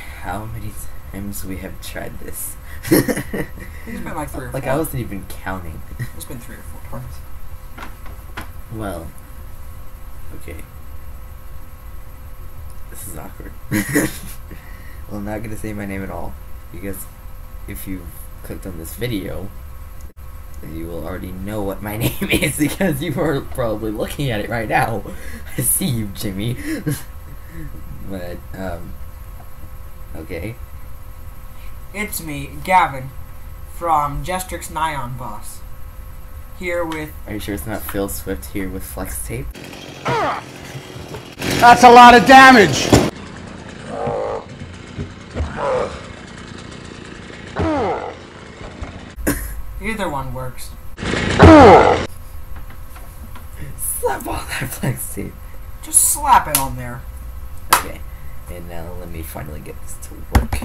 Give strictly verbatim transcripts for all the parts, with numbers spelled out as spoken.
how many times we have tried this. It's been like three or like four. I wasn't even counting. It's been three or four times. Well, okay. This is awkward. Well, I'm not gonna say my name at all, because if you've clicked on this video, then you will already know what my name is, because you are probably looking at it right now. I see you, Jimmy. But, um, okay. It's me, Gavin, from Gestrix Nyan Boss. Here with... Are you sure it's not Phil Swift here with flex tape? That's a lot of damage! Either one works. Slap all that flex tape. Just slap it on there. Okay, and now let me finally get this to work.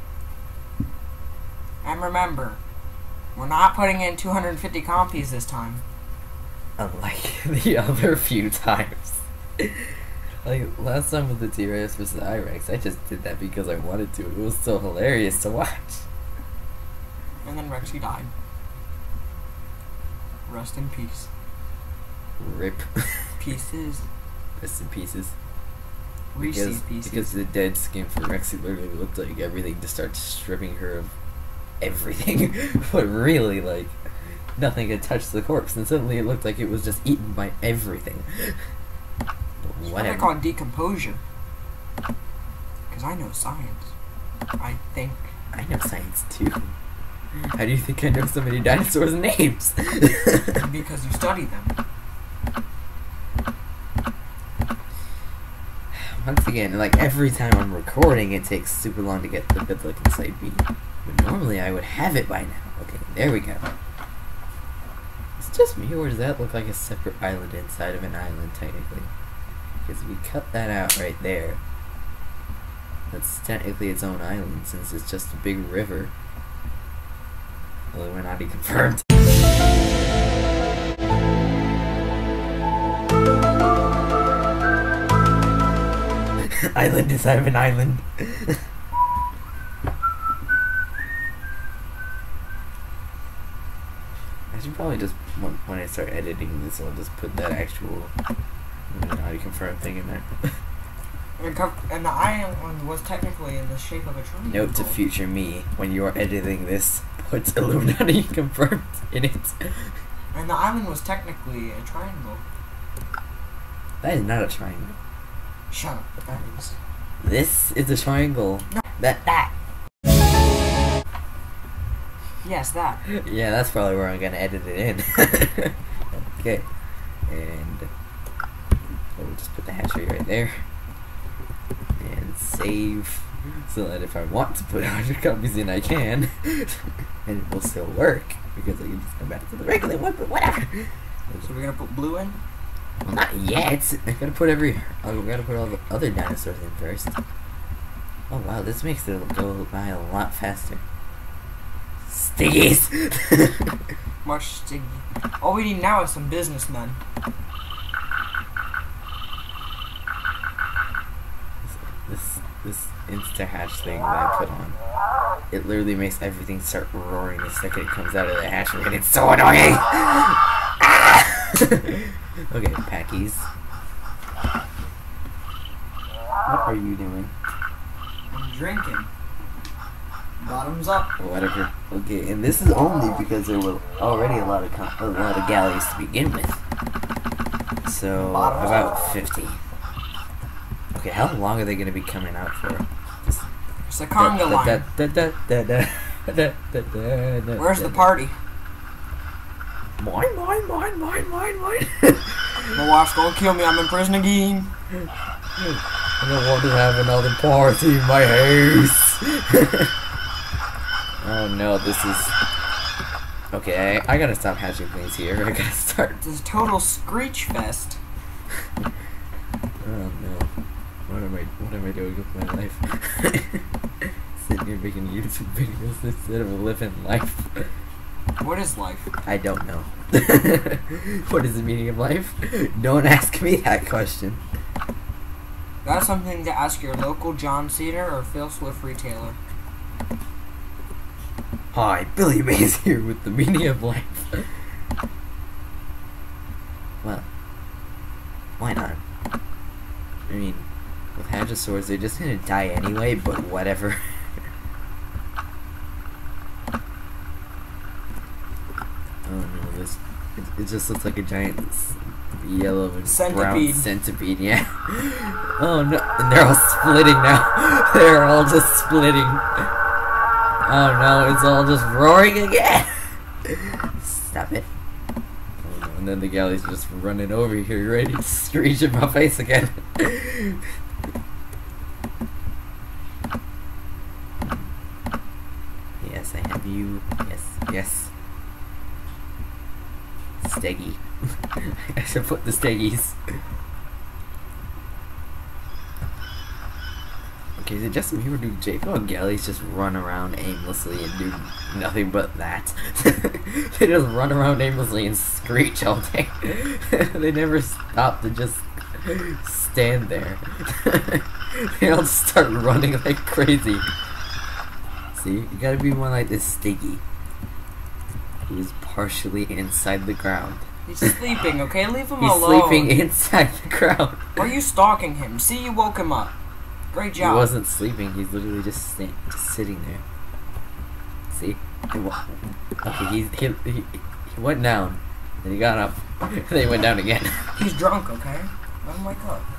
And remember, we're not putting in two hundred fifty compies this time. Unlike the other few times. Like, last time with the T-Rex versus the I-Rex, I just did that because I wanted to. It was so hilarious to watch. And then Rexy died. Rest in peace. Rip. Pieces. Rest in pieces. Reese Because, pieces. because the dead skin for Rexy literally looked like everything just started stripping her of everything. But really, like, nothing had touched the corpse, and suddenly it looked like it was just eaten by everything. But What whatever. they call decomposure. Because I know science. I think. I know science too. How do you think I know so many dinosaurs' names? Because you study them. Once again, like every time I'm recording, it takes super long to get the bit like inside B. But normally I would have it by now. Okay, there we go. It's just me, or does that look like a separate island inside of an island, technically? Because we cut that out right there. That's technically its own island, since it's just a big river. Although we're not even confirmed. Island inside of an island. I should probably just, when, when I start editing this, I'll just put that actual naughty confirm thing in there. And, co- and the island was technically in the shape of a triangle. Note to future me, when you are editing this, put Illuminati confirmed in it. And the island was technically a triangle. That is not a triangle. Shut up, but that is. This is a triangle. No. That That! Yes, that. Yeah, that's probably where I'm gonna edit it in. Okay. And we'll just put the hash rate right there. And save. So that if I want to put one hundred copies in, I can. And it will still work. Because I can just come back to the regular one, but whatever. So we're gonna put blue in? Well, not yet. I gotta put every. I gotta put all the other dinosaurs in first. Oh wow, this makes it go by a lot faster. Stiggies! Much sticky. All we need now is some businessmen. This this insta hatch thing that I put on, it literally makes everything start roaring the second it comes out of the hatch, and it's so annoying. Okay, Packies. What are you doing? I'm drinking. Bottoms up. Whatever. Okay, and this is only because there were already a lot of com a lot of galleys to begin with. So about fifty. Okay, how long are they gonna be coming out for? Just It's a conga line. Where's the party? Mine, mine, mine, mine, mine, mine. My wife's gonna kill me. I'm in prison again. I don't want to have another party in my house. Oh no, this is... Okay, I, I gotta stop hatching things here. I gotta start... This is a total screech fest. Oh no. What am I, what am I doing with my life? Sitting here making YouTube videos instead of living life. What is life? I don't know. What is the meaning of life? Don't ask me that question. That's something to ask your local John Cedar or Phil Swift retailer. Hi, Billy Mays here with the meaning of life. Well, why not? I mean, with hadrosaurs, they're just gonna die anyway, but whatever. Oh no, this it, it just looks like a giant s- yellow and Centipede. brown centipede, yeah. Oh no, and they're all splitting now. They're all just splitting. Oh no, it's all just roaring again. Stop it. Oh no, and then the galley's just running over here, ready to screech in my face again. Yes, I have you. Yes, yes. Steggy. I should put the steggies. Okay, is it just me or do Jpog galleys just run around aimlessly and do nothing but that? They just run around aimlessly and screech all day. They never stop to just stand there. They all just start running like crazy. See, you gotta be more like this Stiggy, who's partially inside the ground. He's sleeping, okay? Leave him He's alone. sleeping inside the ground. Why are you stalking him? See, you woke him up. Great job. He wasn't sleeping. He's literally just sta- just sitting there. See? He wa- okay, he's, he, he he went down, then he got up, and then he went down again. He's drunk, okay? Let him wake up.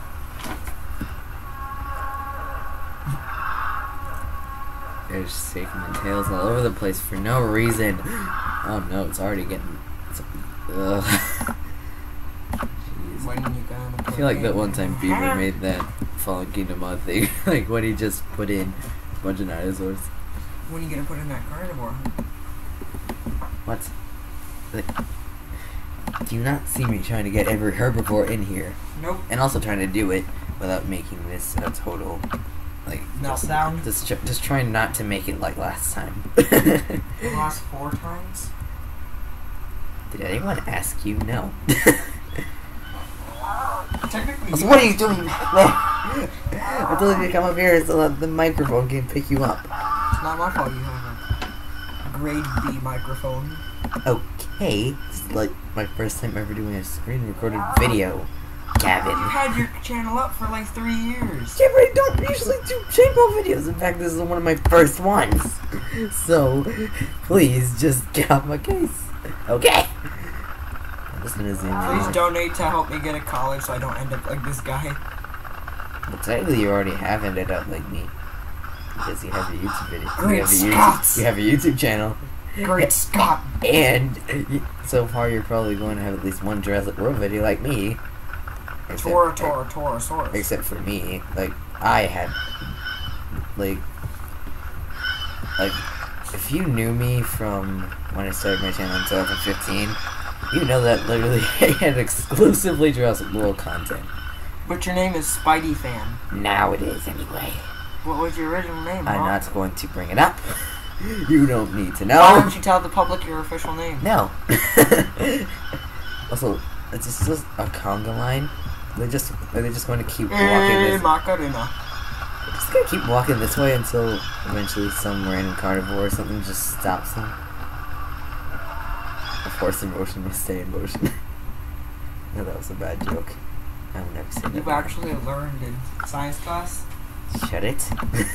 They're just shaking their tails all over the place for no reason. Oh no, it's already getting. It's, ugh. Jeez. When you gonna I feel like that one time Beaver made that Fallen Kingdom mod thing, like when he just put in a bunch of dinosaurs. When are you gonna put in that carnivore? What? Like, do you not see me trying to get every herbivore in here? Nope. And also trying to do it without making this a total, like, just, Meltdown? just, tr- just trying not to make it like last time. The last four times? Did anyone ask you? No. Technically, So what are you doing back there? I told you to come up here so that the microphone can pick you up. it's not my fault you have a grade B microphone. Okay, this is like my first time ever doing a screen recorded video, Gavin. You had your channel up for like three years. Yeah, but I don't usually do Jpog videos. In fact, this is one of my first ones. So, please just get off my case. Okay. Listen to Zoom. Please donate to help me get a college so I don't end up like this guy. Well, technically, you already have ended up like me. Because you have a YouTube video. Great you, have a Scots. YouTube, you have a YouTube channel. Great Scott. And so far, you're probably going to have at least one Jurassic World video like me. Except, Tora, Tora, Torosaurus. Except for me, like, I had, like, like, if you knew me from when I started my channel in twenty fifteen, you know that literally I had exclusively Jurassic World content. But your name is Spidey Fan. Now it is, anyway. What was your original name, I'm huh? not going to bring it up. You don't need to know. Why don't you tell the public your official name? No. Also, it's just, just a conga line. They just are they just going to keep walking Hey, this? Macarena. They're just gonna keep walking this way until eventually some random carnivore or something just stops them. A force in motion must stay in motion. No, that was a bad joke. I will never say that. You've actually learned in science class? Shut it.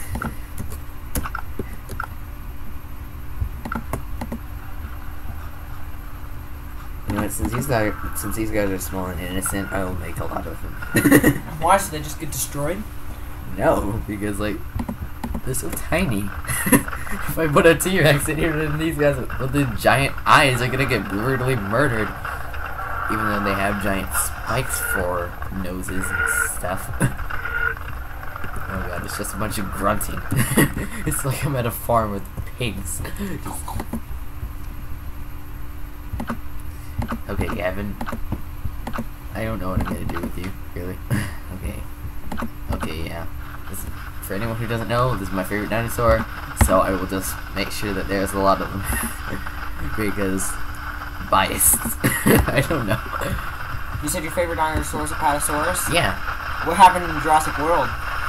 You know what, since these guys since these guys are small and innocent, I will make a lot of them. Why? So they just get destroyed? No, because like they're so tiny. If I put a T-Rex in here, then these guys with the giant eyes are gonna get brutally murdered. Even though they have giant spikes for noses and stuff. Oh god, it's just a bunch of grunting. It's like I'm at a farm with pigs. Okay, Gavin. I don't know what I'm gonna do with you, really. Okay. Okay, yeah. This, for anyone who doesn't know, this is my favorite dinosaur, so I will just make sure that there's a lot of them. Because biased. I don't know. You said your favorite dinosaur is a Apatosaurus? Yeah. What happened in Jurassic World?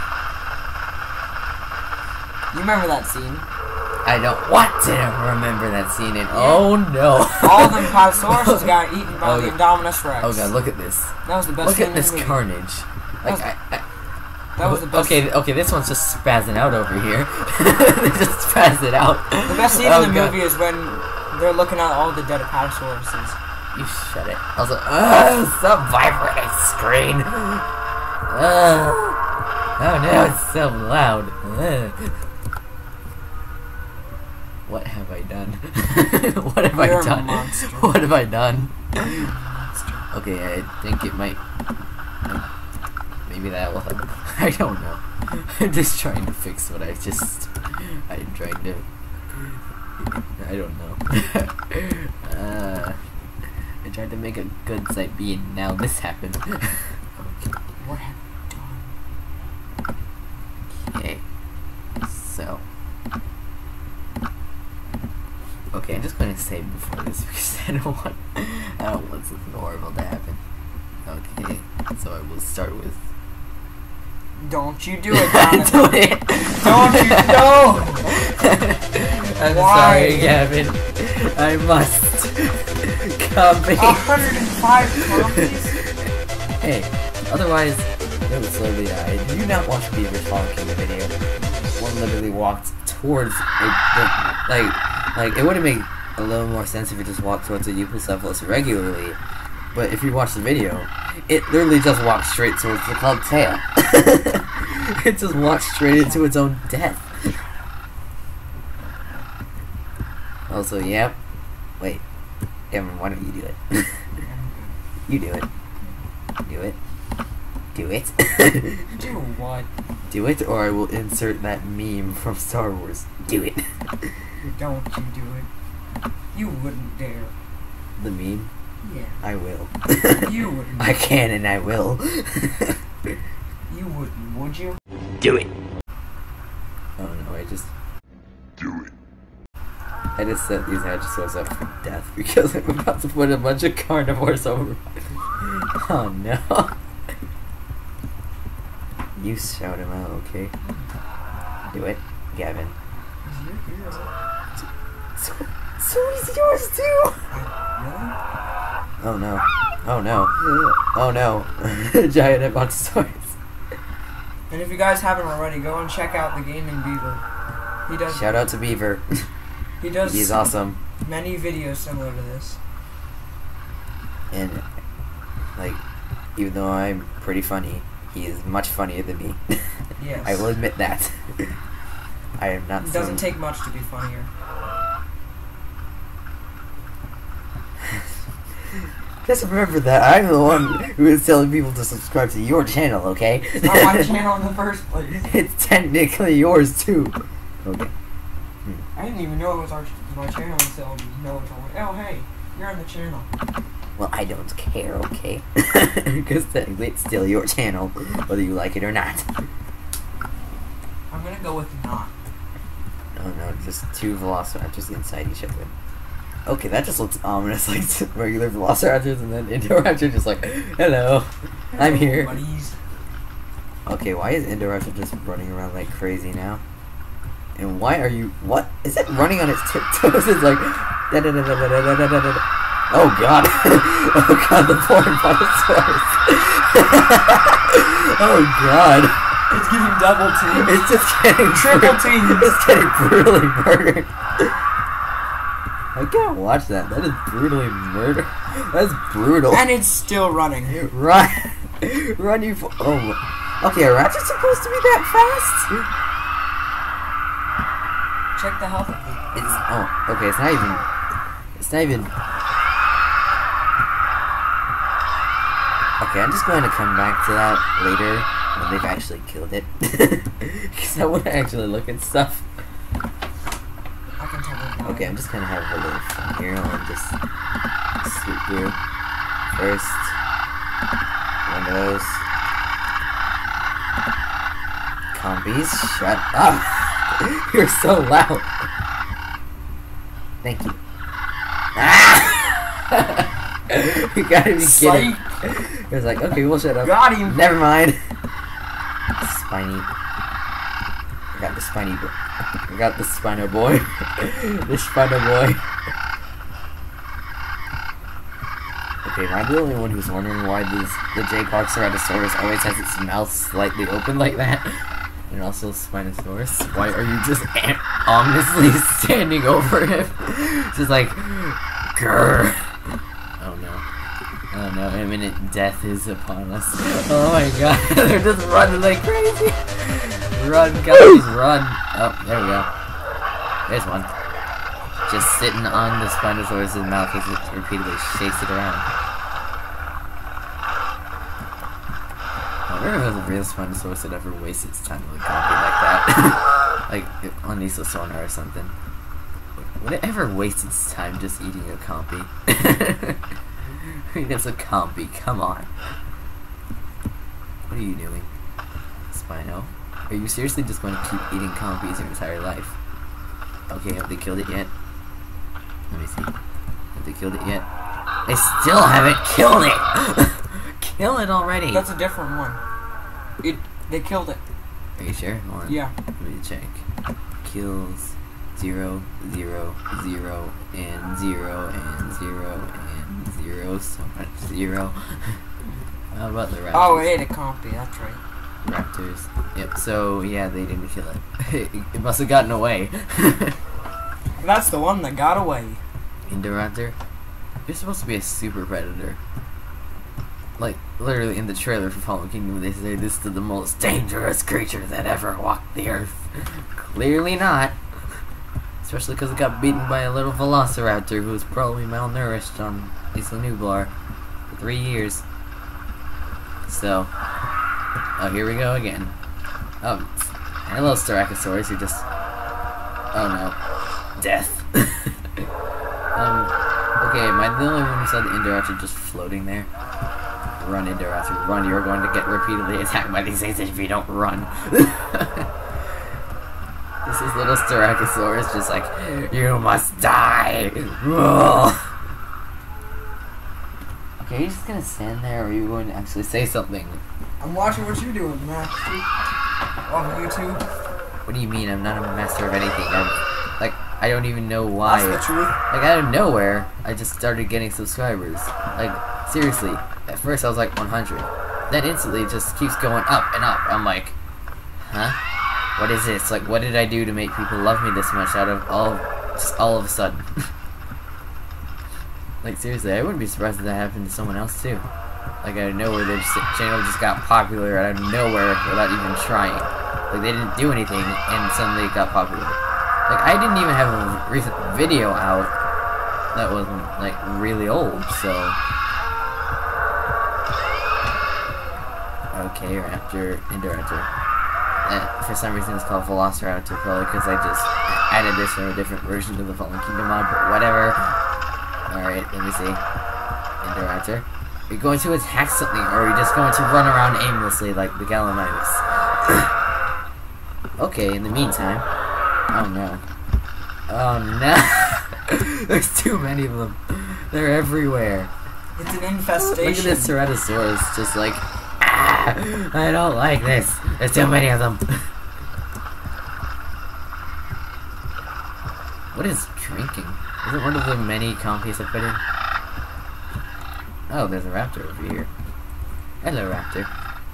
You remember that scene? I don't want to remember that scene. And oh no! All of them Pyrosauruses got eaten by oh, the Indominus Rex. Oh god, look at this! That was the best. Look scene at this in the movie. carnage! Like that was, I, I, that was the best. Okay, okay, this one's just spazzing out over here. They just spazzing out. The best scene oh, in the god. movie is when they're looking at all the dead Apatosauruses. You shut it. I was like, ugh, stop vibrating screen. Ugh. Oh no, it's so loud. Ugh. What have I done? What have You're I done? A monster. What have I done? You're a monster. Okay, I think it might. Maybe that will help. I don't know. I'm just trying to fix what I just. I'm trying to. I don't know. uh, I tried to make a good site B, and now this happened. Okay. What have you done? Okay. So. Okay, I'm just going to say before this because I don't want. I don't want something horrible to happen. Okay, so I will start with. Don't you do it, Gavin. Do it. Don't you no! I'm Why? sorry, Gavin. I must. Copy. one hundred five copies? Hey, otherwise, it would slowly die. Did you not watch Beaver talking the video? One literally walked towards a, like, like, it would have made a little more sense if you just walked towards a Euoplocephalus regularly. But if you watch the video, it literally just walked straight towards the club tail. It just walked straight into its own death. Also, yep. Wait. Gavin, why don't you do it? You do it. Do it. Do it. Do what? Do it, or I will insert that meme from Star Wars. Do it. Don't you do it. You wouldn't dare. The meme? Yeah. I will. You wouldn't. I can and I will. You wouldn't, would you? Do it. Oh no, I just... Do it. I just set these hadrosaurs up for death because I'm about to put a bunch of carnivores over. Oh no. You shout him out, okay? Do it, Gavin. So, so is yours too! Really? Oh no. Oh no. Oh no. Giant Apatosaurus. And if you guys haven't already, go and check out the Gaming Beaver. He does. Shout out to Beaver. He does. He's awesome. Many videos similar to this. And, like, even though I'm pretty funny, he is much funnier than me. Yes. I will admit that. I am not It doesn't some... take much to be funnier. Just remember that I'm the one who is telling people to subscribe to your channel, okay? It's not my channel in the first place. It's technically yours too. Okay. I didn't even know it was our ch my channel until you know it's all. Oh hey, you're on the channel. Well, I don't care, okay? Because technically it's still your channel, whether you like it or not. I'm gonna go with not. Oh no, just two velociraptors inside each other. Okay, that just looks ominous, like regular velociraptors, and then Indoraptor just like, hello, I'm here. Buddies. Okay, why is Indoraptor just running around like crazy now? And why are you, what? Is it running on its tiptoes? It's like, da da da da da da da da da. Oh god. Oh god, the poor Apatosaurus. Oh god. It's getting double teamed. It's just getting Triple teamed. It's getting brutally murdered. I can't watch that. That is brutally murder. That's brutal. And it's still running. Run, run you for. Oh, okay. Are raptors supposed to be that fast? Check the health of it. It's oh, okay. It's not even. It's not even. Okay, I'm just going to come back to that later when they've actually killed it, because I want to actually look at stuff. I can tell it. Okay, I'm just gonna have a little fun here. I'll just scoot through. First, one of those. Combies, shut up! You're so loud! Thank you. Ah! You gotta be kidding. It was like, okay, we'll shut up. Got him! Never mind. spiny boy. I got the Spino boy. The Spino boy. Okay, am I the only one who's wondering why this, the Jpog Ceratosaurus always has its mouth slightly open like that? And also Spinosaurus? Why are you just ominously standing over him? Just like, grrr. Oh no. Oh no, imminent death is upon us. Oh my god, they're just running like crazy. Run, guys, run. Oh, there we go. There's one. Just sitting on the Spinosaurus' mouth as it repeatedly shakes it around. I wonder if a real Spinosaurus would ever waste its time with a copy like that. Like, on Isosona or something. Would it ever waste its time just eating a compy? I mean, it's a compy, come on. What are you doing, Spino? Are you seriously just going to keep eating compies your entire life? Okay, have they killed it yet? Let me see. Have they killed it yet? They still haven't killed it! Kill it already! That's a different one. It, they killed it. Are you sure? Hold on. Yeah. Let me check. Kills zero, zero, zero, and zero, and zero, and zero, so much zero. How about the raptors? Oh, it ate a compy, that's right. Raptors. Yep, so yeah, they didn't kill it. It must have gotten away. That's the one that got away. Indoraptor? You're supposed to be a super predator. Like, literally in the trailer for Fallen Kingdom, they say this is the most dangerous creature that ever walked the earth. Clearly not. Especially because it got beaten by a little velociraptor who was probably malnourished on Isla Nublar for three years. So, oh, here we go again. Oh, hello, Styracosaurus, you're just... Oh no. Death. um, okay, am I the only one who saw the Indoraptor just floating there? Run, Indoraptor, run, you're going to get repeatedly attacked by these things if you don't run. This is little Styracosaurus just like, you must die! Okay, are you just gonna stand there, or are you going to actually say something? I'm watching what you're doing, Master. On YouTube. What do you mean? I'm not a master of anything. I'm, like, I don't even know why. That's the truth. Like, out of nowhere, I just started getting subscribers. Like, seriously. At first I was like one hundred. Then instantly it just keeps going up and up. I'm like, huh? What is this? Like, what did I do to make people love me this much out of all, just all of a sudden? Like, seriously, I wouldn't be surprised if that happened to someone else, too. Like, out of nowhere, their channel just got popular out of nowhere without even trying. Like, they didn't do anything, and suddenly it got popular. Like, I didn't even have a recent video out that wasn't, like, really old, so... Okay, Raptor, Indoraptor. Uh, for some reason it's called Velociraptor, probably because I just added this from a different version of the Fallen Kingdom mod, but whatever. Alright, let me see. Indoraptor. Are you going to attack something, or are you just going to run around aimlessly like the Gallimimus? Okay, in the meantime... Oh no. Oh no! There's too many of them. They're everywhere. It's an infestation. Look at this Ceratosaurus, just like... I don't like this. There's too many of them. What is drinking? Is it one of the many compies I put in? Oh, there's a raptor over here. Hello, raptor.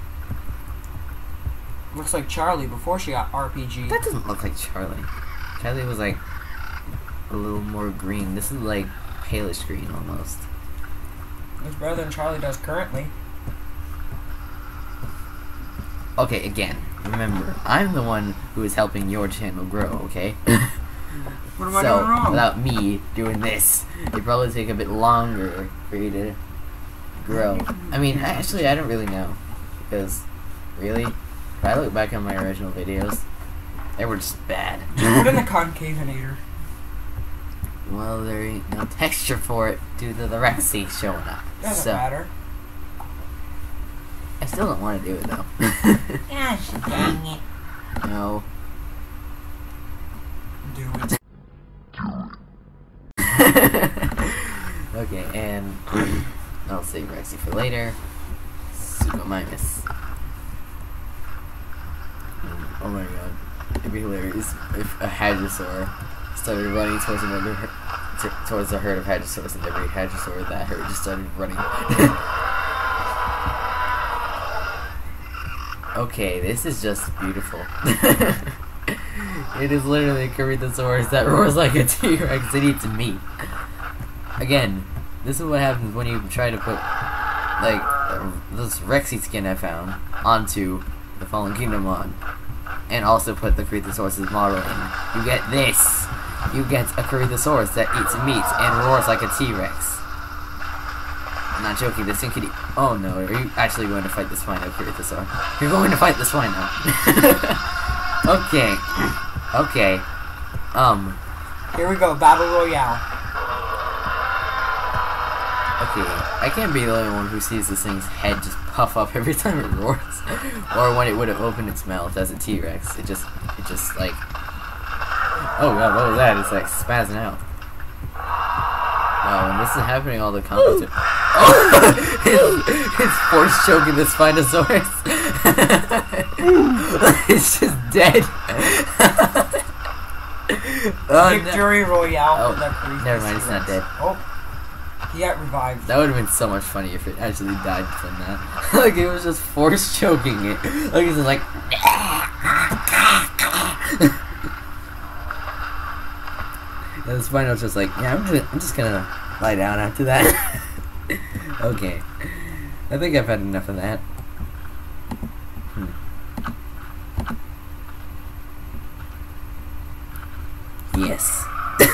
Looks like Charlie before she got R P G. That doesn't look like Charlie. Charlie was like a little more green. This is like palish green almost. It's better than Charlie does currently. Okay, again, remember, I'm the one who is helping your channel grow, okay? What am I so, doing wrong? without me doing this, it'd probably take a bit longer for you to grow. I mean, actually, I don't really know. Because, really, if I look back on my original videos, they were just bad. Put in the concavinator. Well, there ain't no texture for it due to the Rexy showing up. Doesn't so. matter. I still don't want to do it, though. Gosh, dang it. No. Do it. Okay, and I'll save Rexy for later. Super minus. Oh my god. It'd be hilarious if a Hadrosaur started running towards another t towards a herd of Hadrosaurs, and every Hadrosaur in that herd just started running. Okay, this is just beautiful. It is literally a Corythosaurus that roars like a T-Rex and eats meat. Again, this is what happens when you try to put, like, uh, this Rexy skin I found onto the Fallen Kingdom mod, and also put the Corythosaurus model in. You get this. You get a Corythosaurus that eats meat and roars like a T-Rex. I'm not joking, this thing could eat. Oh no, are you actually going to fight the Spino Corythosaur? You're going to fight the Spino. Okay. Okay. Um. Here we go, Battle Royale. Okay, I can't be the only one who sees this thing's head just puff up every time it roars. Or when it would have opened its mouth as a T-Rex. It just, it just like... Oh god, what was that? It's like spazzing out. Wow, when this is happening, all the combos are... Oh! it's, it's force choking the Spinosaurus. It's just dead. Oh, Victory no. Royale Oh, for the never mind, it's not dead. Oh, he got revived. That would have been so much funny if it actually died from that. Like, it was just force choking it. Like, it's just like... And the Spino's just like, yeah, I'm just, I'm just gonna lie down after that. Okay. I think I've had enough of that. Hmm. Yes.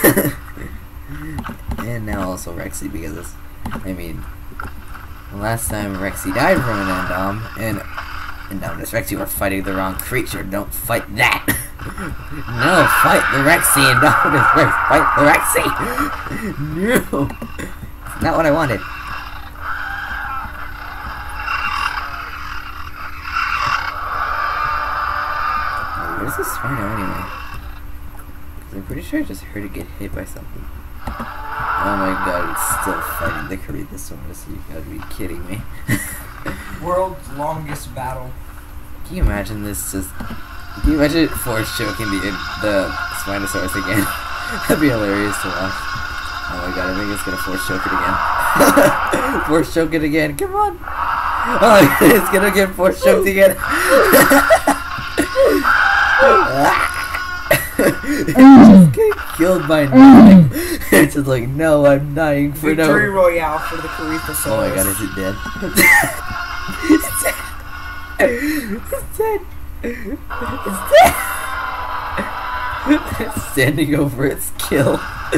And now also Rexy, because it's, I mean, the last time Rexy died from an Endom, and Indominus Rexy were fighting the wrong creature. Don't fight that. No, fight the Rexy, Indominus Rex. Fight the Rexy. No. It's not what I wanted. Where's this Spino anyway? Because I'm pretty sure I just heard it get hit by something. Oh my god, it's still fighting the Corythosaurus. You gotta be kidding me. World's longest battle. Can you imagine this just... Can you imagine it force choking the, the Spinosaurus again? That'd be hilarious to watch. Oh my god, I think it's gonna force choke it again. Force choke it again, come on! Oh, it's gonna get force choked again. It's just getting killed by nothing. It's just like, no, I'm dying for no. Victory Royale for the Corythosaurus. Oh my god, is it dead? It's dead. It's dead. It's dead. It's standing over its kill.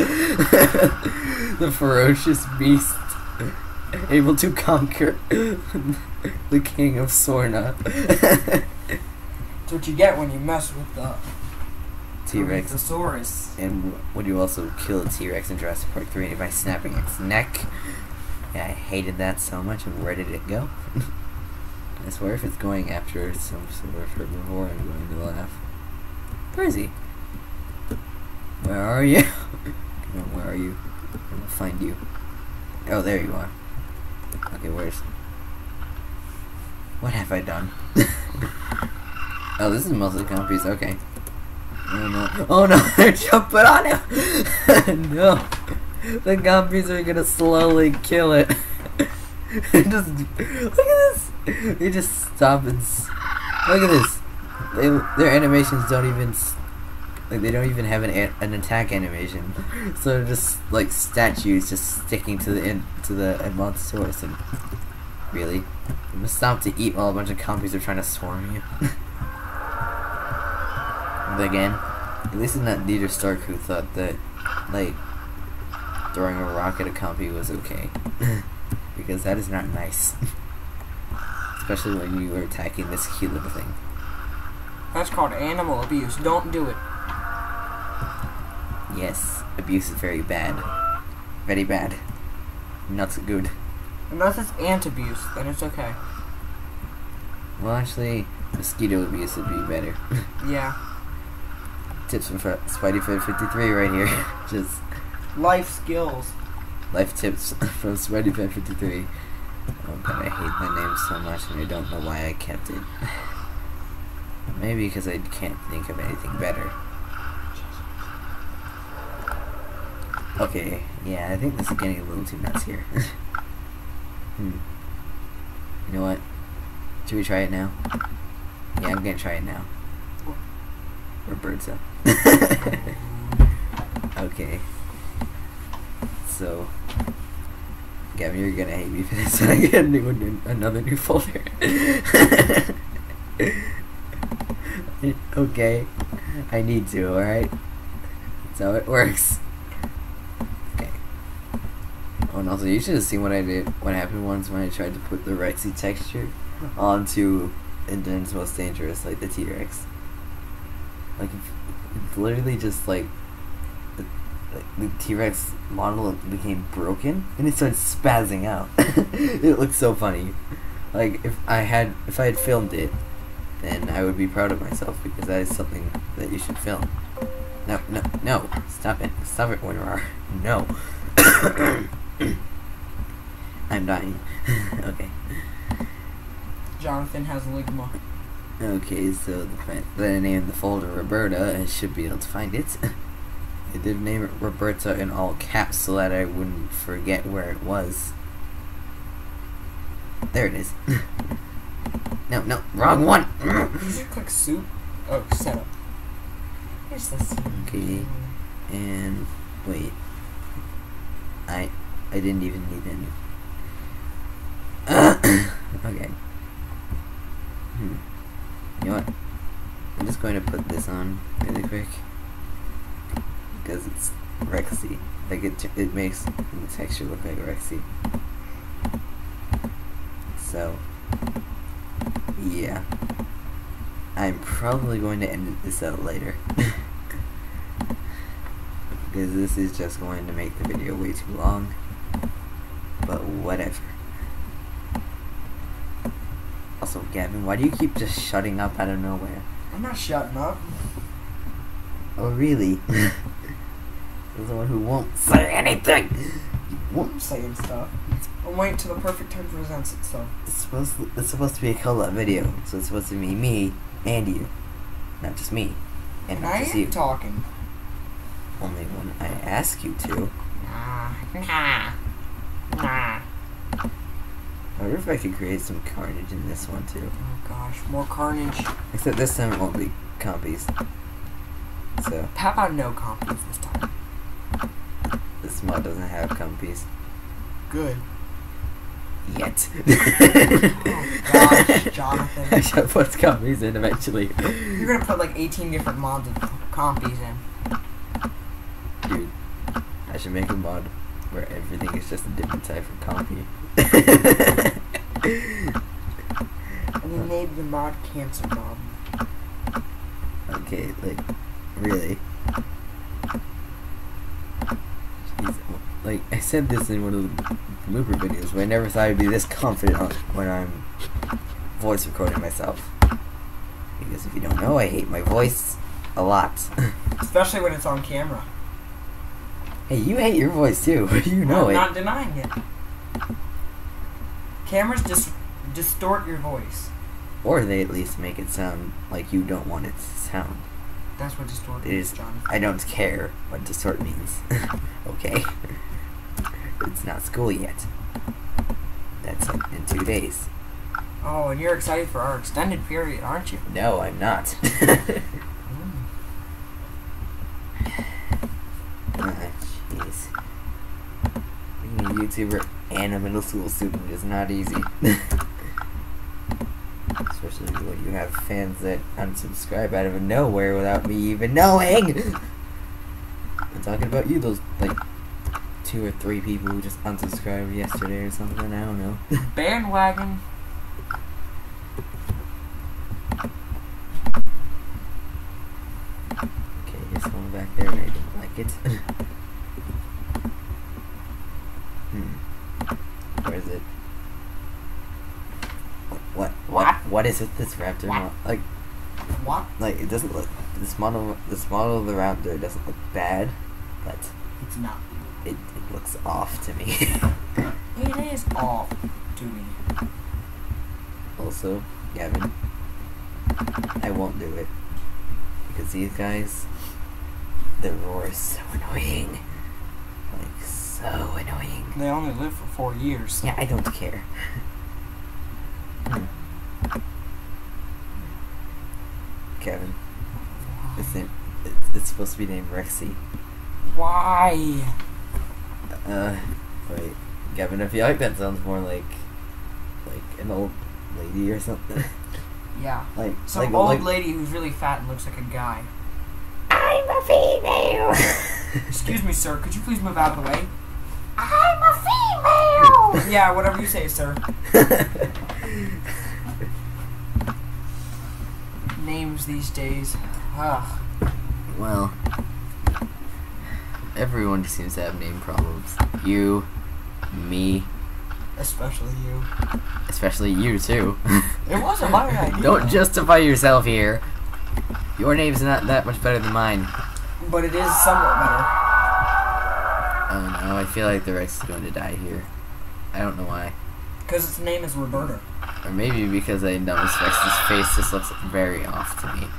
The ferocious beast, able to conquer the king of Sorna. That's what you get when you mess with the T-Rex. Corythosaurus. And would you also kill a T-Rex in Jurassic Park three by snapping its neck? Yeah, I hated that so much. And where did it go? I swear if it's going after some sort of herbivore, I'm going to laugh. Where is he? Where are you? No, where are you? I'm gonna find you. Oh, there you are. Okay, where's... What have I done? Oh, this is mostly compies. Okay. Oh no. Oh no, they're jumping on him! No. The compies are gonna slowly kill it. Just... Look at this! They just stop and... S look at this! They, their animations don't even... S like, they don't even have an, a an attack animation. So they're just, like, statues just sticking to the in to the Edmontosaurus. And really? You must stop to eat while a bunch of compies are trying to swarm you. But again, at least it's not Dieter Stark who thought that, like, throwing a rock at a compy was okay. Because that is not nice. Especially when you are attacking this cute little thing. That's called animal abuse. Don't do it. Yes, abuse is very bad. Very bad. Not so good. Unless it's ant abuse, then it's okay. Well, actually, mosquito abuse would be better. Yeah. Tips from Spidey Fed fifty-three right here. Just life skills. Life tips from Spidey Fed fifty-three. Oh god, I hate my name so much and I don't know why I kept it. Maybe because I can't think of anything better. Okay, yeah, I think this is getting a little too nuts here. hmm. You know what? Should we try it now? Yeah, I'm gonna try it now. Or birds up. Okay. So, Gavin, you're gonna hate me for this. I get a new, new, another new folder. Okay, I need to. All right. That's how it works. Okay. Oh, and also, you should have seen what I did. What happened once when I tried to put the Rexy texture onto Internet's Most Dangerous, like the T-Rex. Like, it's literally just like the, like, the T-Rex model became broken and it started spazzing out. It looked so funny. Like, if I had if I had filmed it, then I would be proud of myself because that is something that you should film. No, no, no! Stop it! Stop it, Winrar! No! I'm dying. Okay. Jonathan has ligma. Okay, so the fact that I named the folder Roberta, I should be able to find it. I did name it Roberta in all caps so that I wouldn't forget where it was. There it is. No, no, wrong one! Did you click soup? Oh, setup. Here's the soup. Okay, and wait. I I didn't even need any. Okay. Hmm. You know what? I'm just going to put this on really quick because it's Rexy. Like it, it makes the texture look like Rexy. So, yeah. I'm probably going to edit this out later because this is just going to make the video way too long. But whatever. Also, Gavin, why do you keep just shutting up out of nowhere? I'm not shutting up. Oh, really? You're the one who won't say anything! You won't. I'm saying stuff. I'm waiting till the perfect time to present it stuff. It's supposed to, it's supposed to be a collab video, so it's supposed to be me and you. Not just me. And, And not I just am you. talking. Only when I ask you to. Nah. Nah. Nah. I wonder if I could create some carnage in this one too. Oh gosh, more carnage. Except this time it won't be compies. So, How about no compies this time? this mod doesn't have compies. Good. Yet. Oh gosh, Jonathan. I shall put compies in eventually. You're gonna put like eighteen different mods of compies in. Dude, I should make a mod where everything is just a different type of compy. And we made the mod cancer bomb. Okay, like, really? Jeez, like, I said this in one of the blooper videos, but I never thought I'd be this confident when I'm voice recording myself. Because if you don't know, I hate my voice a lot. Especially when it's on camera. Hey, you hate your voice too. You know I'm it. not denying it. Cameras just distort your voice. Or they at least make it sound like you don't want it to sound. That's what distort It means, is. Jonathan. I don't care what distort means. Okay? It's not school yet. That's like in two days. Oh, and you're excited for our extended period, aren't you? No, I'm not. Mm. Ah, jeez. Being a YouTuber and a middle school student is not easy. Especially when you have fans that unsubscribe out of nowhere without me even knowing! I'm talking about you, those, like, two or three people who just unsubscribed yesterday or something, I don't know. Bandwagon. Okay, here's someone back there and I didn't like it. Hmm. Where is it? What? What? What is it? This raptor? What? Mo- like, What? like it doesn't look. This model, this model of the raptor doesn't look bad, but It's not. it, it looks off to me. It is off to me. Also, Gavin, I won't do it. Because these guys, the roar is so annoying. Like, so annoying. They only live for four years. Yeah, I don't care. Kevin. It's, named, it's, it's supposed to be named Rexy. Why? Uh, wait. Gavin, I feel like that sounds more like, like an old lady or something. Yeah. Like, Some like, old like, lady who's really fat and looks like a guy. I'm a female! Excuse me, sir. Could you please move out of the way? I'm a female! Yeah, whatever you say, sir. Names these days. Ugh. Well, everyone just seems to have name problems. You, me, Especially you. especially you too. It wasn't my idea. Don't justify yourself here. Your name's not that much better than mine. But it is somewhat better. Oh no, I feel like the Rex is going to die here. I don't know why. Because its name is Roberta. Or maybe because I noticed Rex's face just looks very off to me.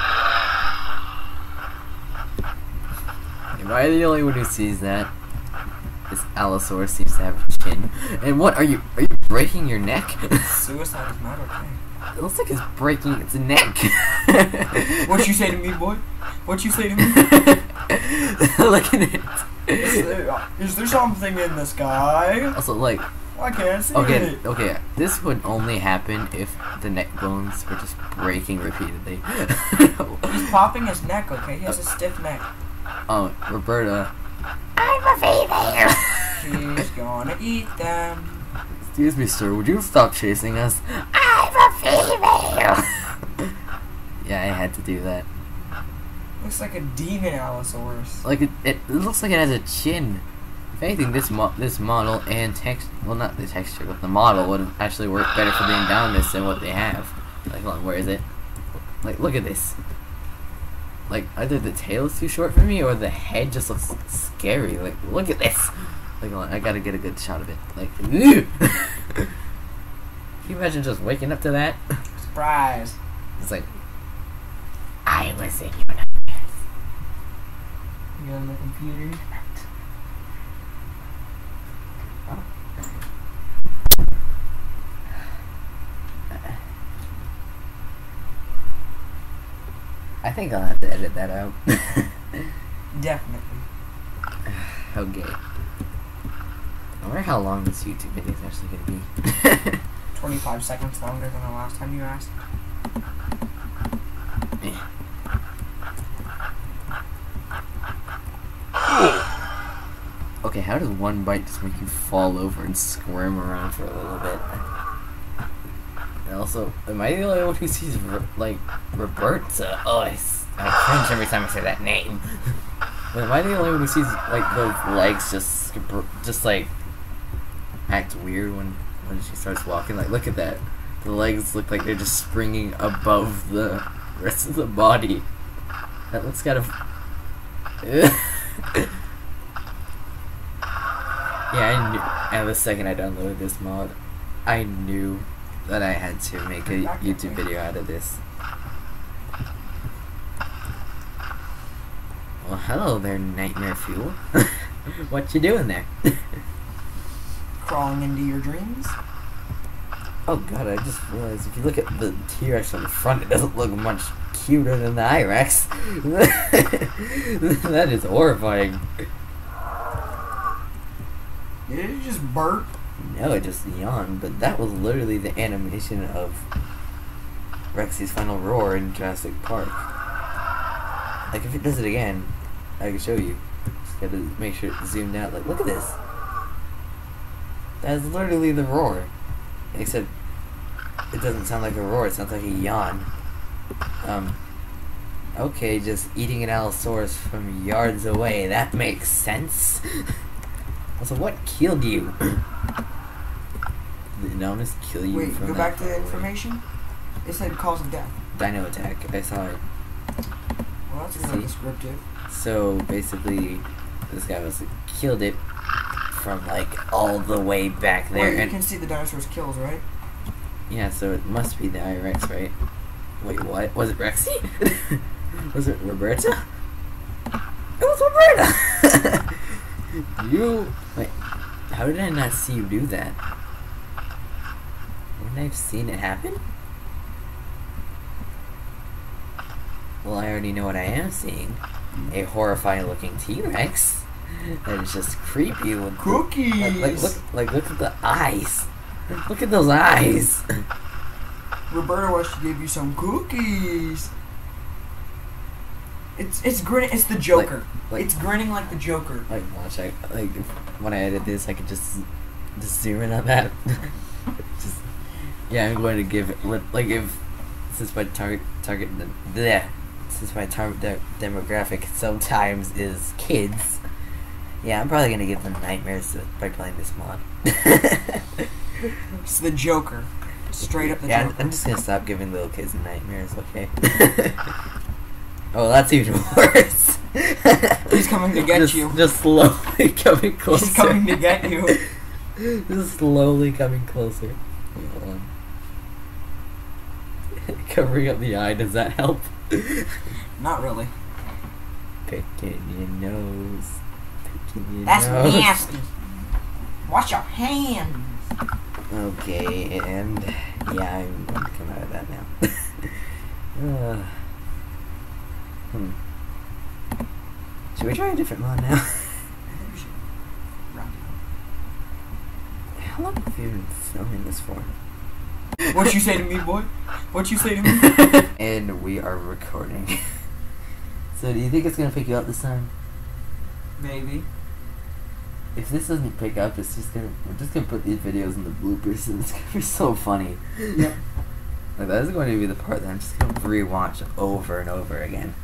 Am I the only one who sees that? This Allosaurus seems to have a chin. And what, are you are you breaking your neck? Suicide is not okay. It looks like it's breaking its neck. What you say to me, boy? What you say to me? Look at it. Is there, is there something in the sky? Also, like, I can't see okay, it. okay, this would only happen if the neck bones were just breaking repeatedly. He's popping his neck, okay? He has a stiff neck. Oh, Roberta. I'm a female. She's gonna eat them. Excuse me, sir, would you stop chasing us? I'm a female. Yeah, I had to do that. Looks like a demon Allosaurus. Like, it, it, it looks like it has a chin. If anything, this mo this model and text, well, not the texture, but the model would actually work better for being down this than what they have. Like, hold on, where is it? Like, look at this. Like, either the tail is too short for me, or the head just looks scary. Like, look at this. Like, hold on, I gotta get a good shot of it. Like, ew. Can you imagine just waking up to that? Surprise. It's like, I was in your nightmares. You on the computer? I think I'll have to edit that out. Definitely. Okay. I wonder how long this YouTube video is actually going to be. twenty-five seconds longer than the last time you asked. Okay, how does one bite just make you fall over and squirm around for a little bit? And also, am I the only one who sees, like, Roberta? Oh, I, I cringe every time I say that name. But am I the only one who sees, like, those legs just, just like, act weird when, when she starts walking? Like, look at that. The legs look like they're just springing above the rest of the body. That looks kind of... Yeah, I knew, and the second I downloaded this mod, I knew that I had to make a YouTube video out of this. Well, hello there, Nightmare Fuel. What you doing there? Crawling into your dreams? Oh god, I just realized if you look at the T-Rex on the front, it doesn't look much cuter than the I-Rex. That is horrifying. Did it just burp? No, it just yawned, but that was literally the animation of Rexy's final roar in Jurassic Park. Like, if it does it again, I can show you. Just gotta make sure it's zoomed out. Like, look at this. That's literally the roar. Except, it doesn't sound like a roar, it sounds like a yawn. Um, okay, just eating an Allosaurus from yards away, that makes sense. Also, what killed you? Did Nomus kill you? Wait, from go that back to the far away? information. It said cause of death. Dino attack. I saw it. Well, that's really See? descriptive. So basically, this guy was killed it from like all the way back there. Well, you and can see the dinosaur's kills, right? yeah, so it must be the I-Rex, right? Wait, what? Was it Rexy? Was it Roberta? It was Roberta! You... Wait, how did I not see you do that? Wouldn't I have seen it happen? Well, I already know what I am seeing. A horrifying looking T-Rex. That is just creepy with Cookies! Like, like, look, like, look at the eyes. Look at those eyes. Roberta wants to give you some cookies. It's it's grinning. It's the Joker. Like, like, it's grinning like the Joker. Like, watch. I like if, when I edit this, I could just just zoom in on that. Just yeah, I'm going to give it like if since my target target bleh, since my target de demographic sometimes is kids. Yeah, I'm probably gonna give them nightmares by playing this mod. It's the Joker. Straight up the yeah, Joker. I'm just gonna stop giving little kids nightmares, okay? Oh, that's even worse. He's coming to get just, you. Just slowly coming closer. He's coming to get you. Just slowly coming closer. Hold on. Covering up the eye, does that help? Not really. Picking your nose. Picking your That's nose. nasty. Wash your hands. Okay, and yeah, I'm going to come out of that now. uh, hmm. Should we try a different mod now? How long have you been filming this for? What you say to me, boy? What you say to me? And we are recording. So do you think it's going to pick you up this time? Maybe. If this doesn't pick up, it's just gonna we're just gonna put these videos in the bloopers, and it's gonna be so funny. Yeah. Like that is going to be the part that I'm just gonna rewatch over and over again.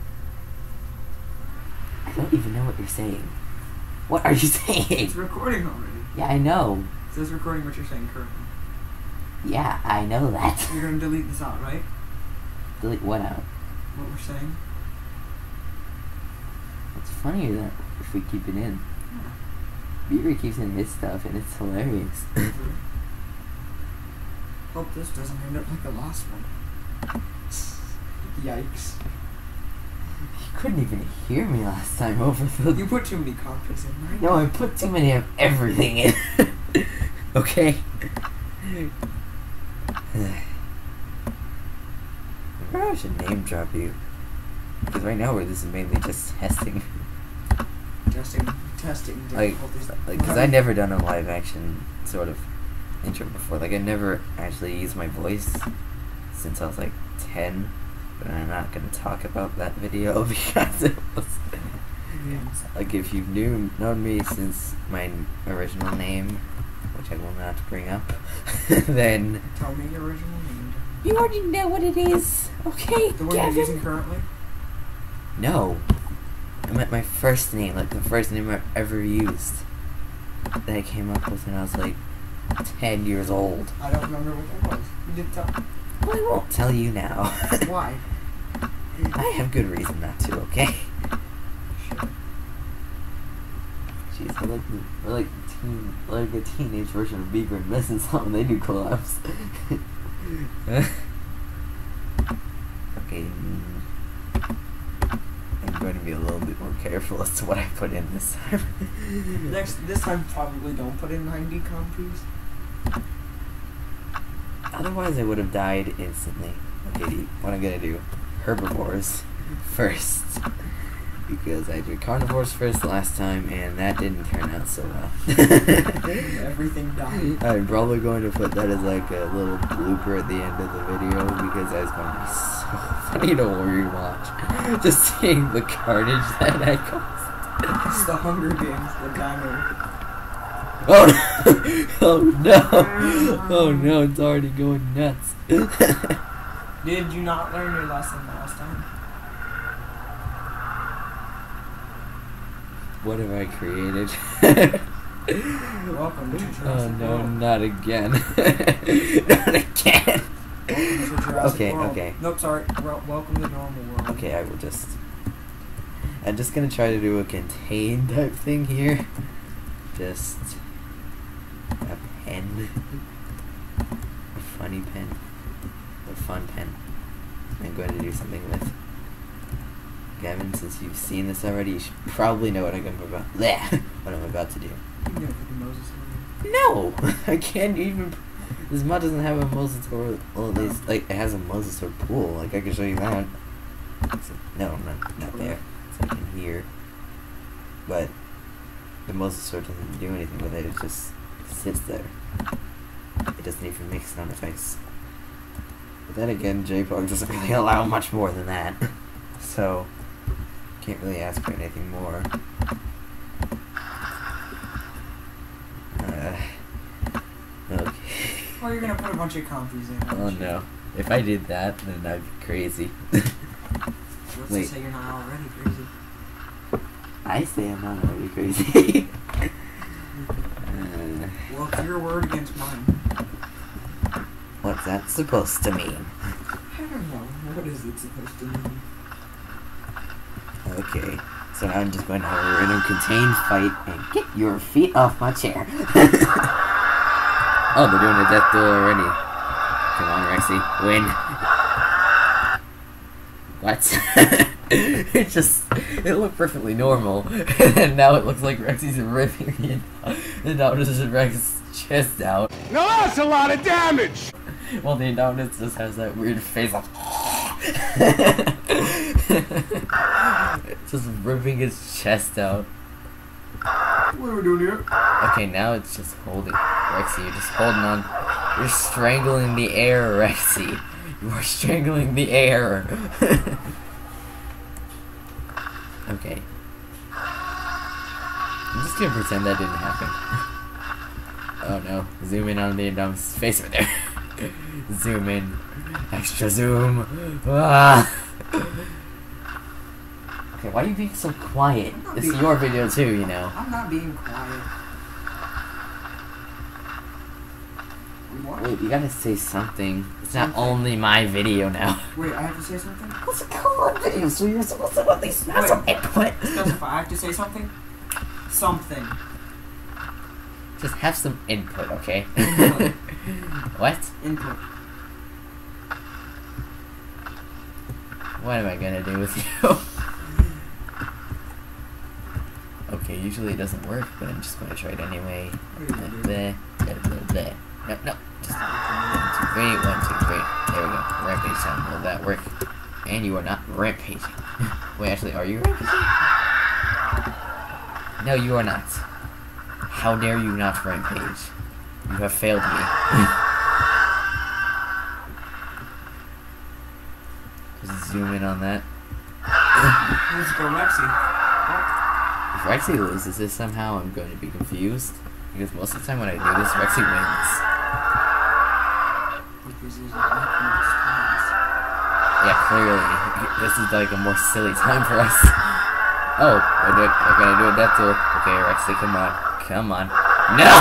I don't even know what you're saying. What are you saying? It's recording already. Yeah, I know. It says recording what you're saying currently. Yeah, I know that. You're gonna delete this out, right? Delete what out? What we're saying. It's funnier that if we keep it in. Yeah. Beaver keeps in his stuff, and it's hilarious. Hope this doesn't end up like the last one. Yikes. You couldn't even hear me last time over the... You put too many copies in, right? No, I put too many of everything in. Okay? Maybe I should name drop you. Because right now, we're this is mainly just testing. Testing, testing Like, difficulties. like, because I never done a live action sort of intro before. Like, I never actually used my voice since I was like ten. But I'm not going to talk about that video because it was... Like, if you've knew, known me since my original name, which I will not bring up, then... Tell me your original name. You already know what it is, okay, The one Gavin? you're using currently? No. I meant my first name, like the first name I've ever used. That I came up with when I was like ten years old. I don't remember what that was. You didn't tell me. Well, I won't tell you now. Why? I have good reason not to, okay? Sure. Jeez, we're like, we're like, teen, we're like a teenage version of Bieber and Missing Something. They do collabs. Okay. mm, I'm going to be a little bit more careful as to what I put in this time. Next, this time probably don't put in ninety compies. Otherwise, I would have died instantly. Okay, what I'm gonna do? Herbivores first. Because I did carnivores first last time, and that didn't turn out so well. Everything died. I'm probably going to put that as like a little blooper at the end of the video, because that's going to be so funny to rewatch. Just seeing the carnage that I caused. It's the Hunger Games, the banner. Oh no! Oh no! Oh no, it's already going nuts. Did you not learn your lesson last time? What have I created? Welcome to Jurassic Oh no, World. not again. Not again. Welcome to Jurassic Okay, World. okay. Nope, sorry. Wel- welcome to normal world. Okay, I will just... I'm just gonna try to do a contained type thing here. Just... a pen. A funny pen. A fun pen. I'm going to do something with Gavin. Since you've seen this already, you should probably know what I'm about. Bleh, what I'm about to do. You never did Moses already. No, I can't even. This mod doesn't have a mosasaur. Well, at least like it has a mosasaur pool. Like I can show you that. So, no, not not there. It's like in here. But the mosasaur doesn't do anything with it. It just sits there. It doesn't even make sound effects. But then again, Jpog doesn't really allow much more than that. So can't really ask for anything more. Uh, okay. Well, you're gonna put a bunch of compies in. Oh no. If I did that, then I'd be crazy. What's Wait. to say you're not already crazy? I say I'm not already crazy. uh, Well, it's your word against mine. what's that supposed to mean? I don't know. What is it supposed to mean? Okay. So now I'm just going to have a random contained fight and get your feet off my chair. Oh, they're doing a death duel already. Come on, Rexy. Win. What? It just, it looked perfectly normal. And now it looks like Rexy's ripping it. And now this is Rex's chest out. Now that's a lot of damage! While the Indominus just has that weird face of just ripping his chest out. What are we doing here? Okay, now it's just holding. Rexy, you're just holding on. You're strangling the air, Rexy. You are strangling the air. Okay. I'm just gonna pretend that didn't happen. Oh no. Zoom in on the Indominus' face right there. Zoom in. Extra zoom. Ah. Okay, why are you being so quiet? This is your video too, you know. I'm not being quiet. What? Wait, you gotta say something. It's not Something. only my video now. Wait, I have to say something? What's a Collab video? So you're supposed to at least have Wait. some input. Specify. I have to say something? Something. Just have some input, okay? Input. What? Input. What am I gonna do with you? Okay, usually it doesn't work, but I'm just gonna try it anyway. What are you gonna do? Bleh, bleh, bleh, bleh. No, no. Just one, two, three, one, two, three. There we go. Rampage time. Will that work? And you are not rampaging. Wait, actually, are you rampaging? No, you are not. How dare you not rampage? You have failed me. Just zoom in on that. Let's go, Rexy. If Rexy loses this somehow, I'm going to be confused. Because most of the time when I do this, Rexy wins. Because there's a lot more times. Yeah, clearly. This is like a more silly time for us. Oh, we're, do we're gonna do a death duel. Okay, Rexy, come on. Come on. No!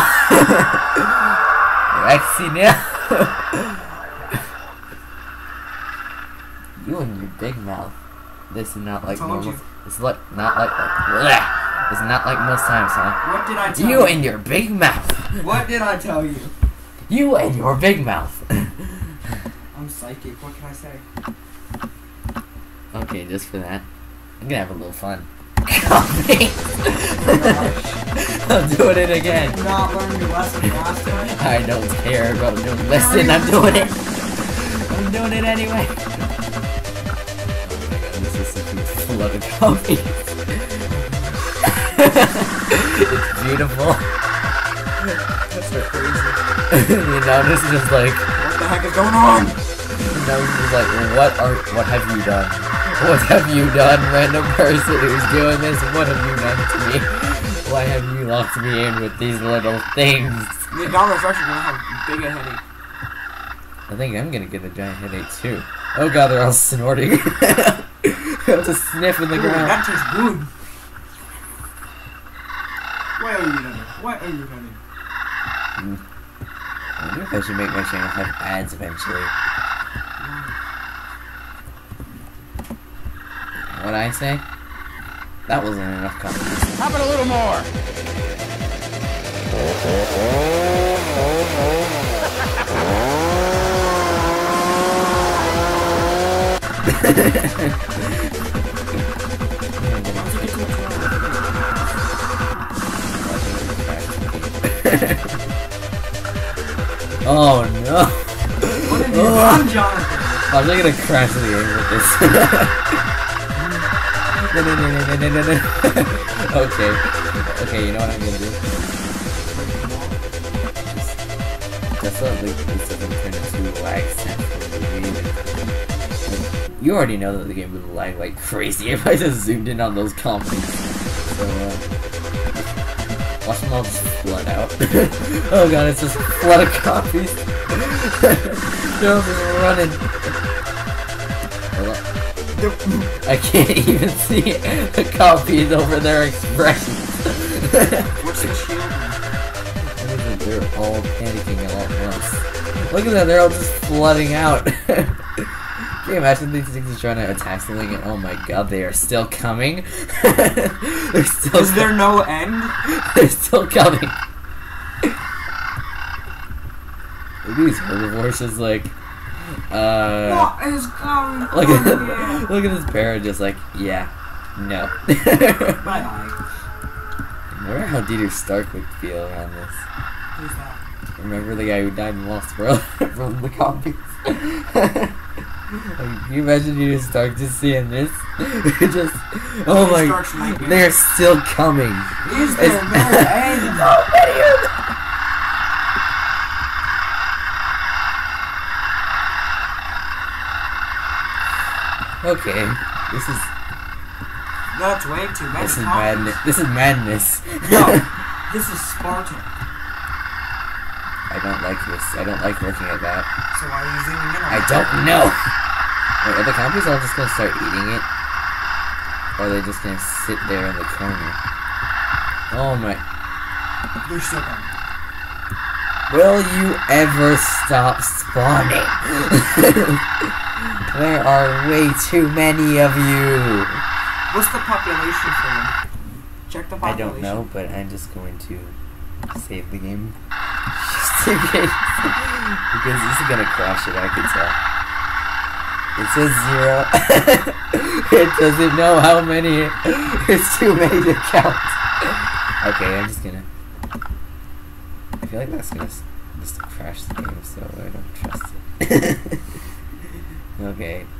Rexy, no! You and your big mouth. This is not like told normal. you. This is like, not like, like bleh. This is not like most times, huh? What did I tell You you? and your big mouth. What did I tell you? You and your big mouth. I'm psychic. What can I say? Okay, just for that, I'm gonna have a little fun. Copy. I'm doing it again. Did you not learn your lesson last time? I don't care about no lesson. I'm doing it. I'm doing it anyway. Oh my god, this is such a flood of coffee. It's beautiful. That's so crazy. You know, this is just like. What the heck is going on? Now he's just like, what are, what have you done? What have you done, random person who's doing this? What have you done to me? Why have you locked me in with these little things? The Indominus actually gonna have big a headache. I think I'm gonna get a giant headache too. Oh god, they're all snorting. I have to sniff in the Ooh, ground. that tastes good. What are you doing? What are you doing? Mm. I wonder if I should make my channel have ads eventually. What'd I say? That wasn't enough confidence. How about a little more? Oh no! What have you done, Jonathan? I'm not gonna crash the game with this. No, no, no, no, no, no, no, no. Okay. Okay, you know what I'm gonna do? Just, just so like, this doesn't turn into lag central. Like, you already know that the game would lag like crazy if I just zoomed in on those copies. So, uh, watch them all just flood out. Oh god, it's just a flood of copies. They're all just running. I can't even see the copies over their expressions. What's the shield? They're all panicking all at once. Look at that, they're all just flooding out. Can you imagine these things are trying to attack something and oh my god, they are still coming? They're still Is there no end? They're still coming. Look at these herbivores just like Uh, what is going on look at here? look at this parrot just like, yeah, no. Bye bye. I wonder how Dieter Stark would feel around this. Who's that? Remember the guy who died in Lost World from the copies? Like, can you imagine Dieter Stark just seeing this? Just, oh Dieter my, Stark's nightmare. they're still coming. Is there It's- no end? So many of them. Okay, this is That's way too many this is copies. madness. This is madness. No, this is Spartan. I don't like this. I don't like looking at that. So why are you zooming in on I it? don't know. Wait, are the copies all just gonna start eating it, or are they just gonna sit there in the corner? Oh my! They're still coming. Will you ever stop spawning? There are way too many of you. What's the population for them? Check the I population. don't know, but I'm just going to save the game. Just in case. Because this is gonna crash it, I can tell. It says zero. It doesn't know how many. It's too many to count. Okay, I'm just gonna. I feel like that's gonna just crash the game, so I don't trust it. Okay.